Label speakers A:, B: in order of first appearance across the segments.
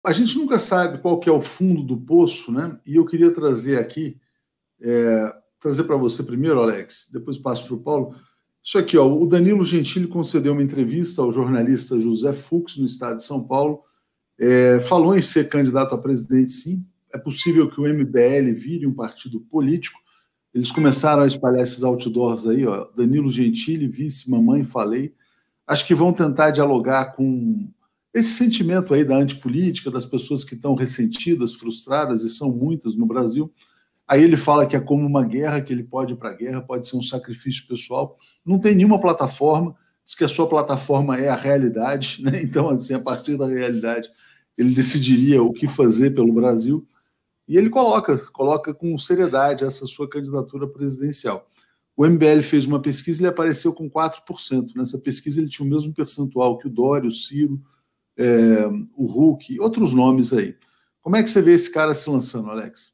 A: A gente nunca sabe qual que é o fundo do poço, né? E eu queria trazer aqui, trazer para você primeiro, Alex, depois passo para o Paulo. Isso aqui, ó, o Danilo Gentili concedeu uma entrevista ao jornalista José Fux, no estado de São Paulo, falou em ser candidato a presidente, sim. É possível que o MBL vire um partido político. Eles começaram a espalhar esses outdoors aí, ó, Danilo Gentili, vice, mamãe, falei. Acho que vão tentar dialogar com esse sentimento aí da antipolítica, das pessoas que estão ressentidas, frustradas, e são muitas no Brasil. Aí ele fala que é como uma guerra, que ele pode ir para a guerra, pode ser um sacrifício pessoal. Não tem nenhuma plataforma, diz que a sua plataforma é a realidade, né? Então, assim, a partir da realidade, ele decidiria o que fazer pelo Brasil. E ele coloca com seriedade essa sua candidatura presidencial. O MBL fez uma pesquisa e ele apareceu com 4%. Nessa pesquisa ele tinha o mesmo percentual que o Dória, o Ciro, o Huck, outros nomes aí. Como é que você vê esse cara se lançando, Alex?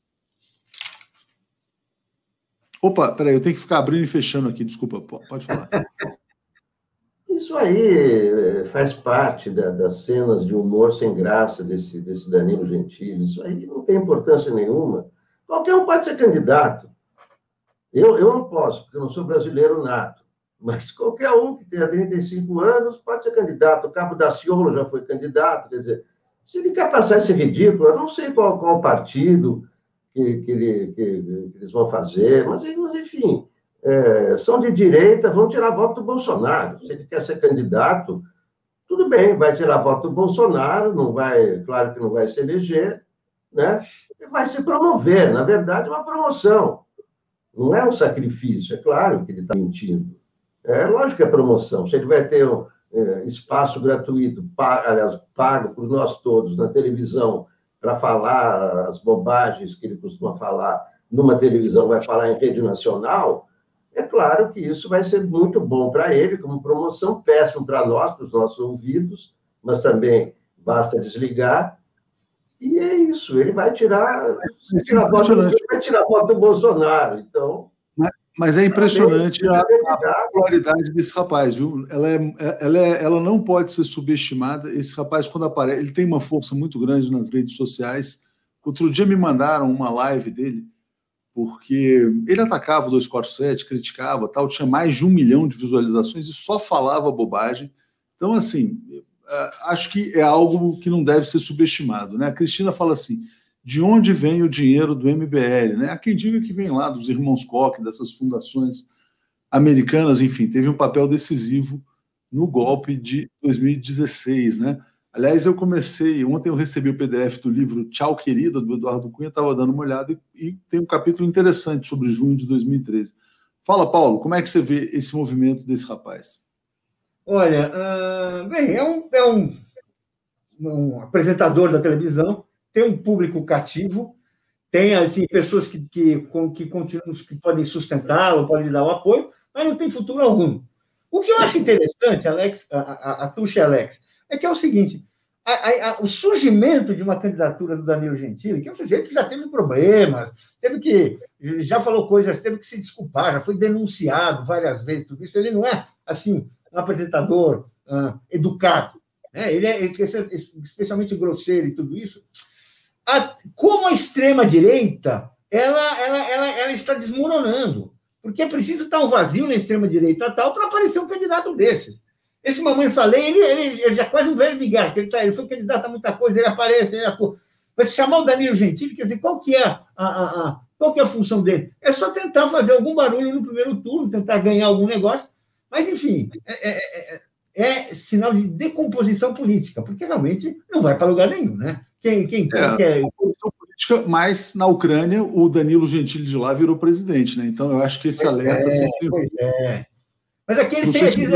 A: Opa, peraí, eu tenho que ficar abrindo e fechando aqui, desculpa, pode falar.
B: Isso aí faz parte das cenas de humor sem graça desse Danilo Gentili. Isso aí não tem importância nenhuma. Qualquer um pode ser candidato. Eu não posso, porque eu não sou brasileiro nato. Mas qualquer um que tenha 35 anos pode ser candidato. O Cabo Daciolo já foi candidato. Quer dizer, se ele quer passar esse ridículo, eu não sei qual partido que eles vão fazer, mas enfim, são de direita, vão tirar voto do Bolsonaro. Se ele quer ser candidato, tudo bem, vai tirar voto do Bolsonaro, não vai, claro que não vai se eleger, né? E vai se promover. Na verdade, é uma promoção. Não é um sacrifício, é claro que ele está mentindo. É lógico que é promoção. Se ele vai ter espaço gratuito, aliás, pago por nós todos, na televisão, para falar as bobagens que ele costuma falar numa televisão, vai falar em rede nacional, é claro que isso vai ser muito bom para ele, como promoção, péssimo para nós, para os nossos ouvidos, mas também basta desligar. E é isso, ele vai tirar voto do Bolsonaro, então...
A: Mas é impressionante a popularidade desse rapaz, viu? Ela não pode ser subestimada. Esse rapaz, quando aparece, ele tem uma força muito grande nas redes sociais. Outro dia me mandaram uma live dele, porque ele atacava o 247, criticava, tal, tinha mais de 1 milhão de visualizações e só falava bobagem. Então, assim, acho que é algo que não deve ser subestimado, né? A Cristina fala assim: de onde vem o dinheiro do MBL, né? Há quem diga que vem lá dos irmãos Koch, dessas fundações americanas, enfim, teve um papel decisivo no golpe de 2016, né? Aliás, ontem eu recebi o PDF do livro Tchau, Querida, do Eduardo Cunha, estava dando uma olhada e tem um capítulo interessante sobre junho de 2013. Fala, Paulo, como é que você vê esse movimento desse rapaz?
C: Olha, bem, é um apresentador da televisão, tem um público cativo, tem assim, pessoas que continuam, que podem sustentá-lo, podem dar o apoio, mas não tem futuro algum. O que eu acho interessante, Alex, a Tuxa e Alex, é que é o seguinte: o surgimento de uma candidatura do Danilo Gentili, que é um sujeito que já teve problemas, já falou coisas, teve que se desculpar, já foi denunciado várias vezes, tudo isso. Ele não é assim um apresentador educado, né? Ele é especialmente grosseiro e tudo isso. Como a extrema-direita ela está desmoronando, porque é preciso estar um vazio na extrema-direita tal para aparecer um candidato desses. Esse mamãe falei, ele já é quase um velho de guerra, ele foi candidato a muita coisa, ele aparece, vai se chamar o Danilo Gentili, quer dizer, qual que é a função dele? É só tentar fazer algum barulho no primeiro turno, tentar ganhar algum negócio, mas, enfim, é sinal de decomposição política, porque realmente não vai para lugar nenhum, né? Quem quer...
A: política, mas na Ucrânia o Danilo Gentili de lá virou presidente, né? Então eu acho que esse alerta...
C: Mas aqui eles têm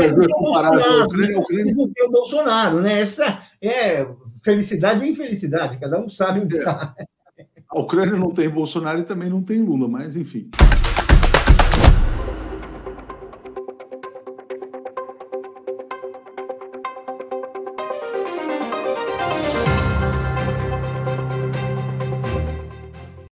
C: o Bolsonaro, né? Essa é felicidade ou infelicidade, cada um sabe onde está.
A: A Ucrânia não tem Bolsonaro e também não tem Lula, mas enfim.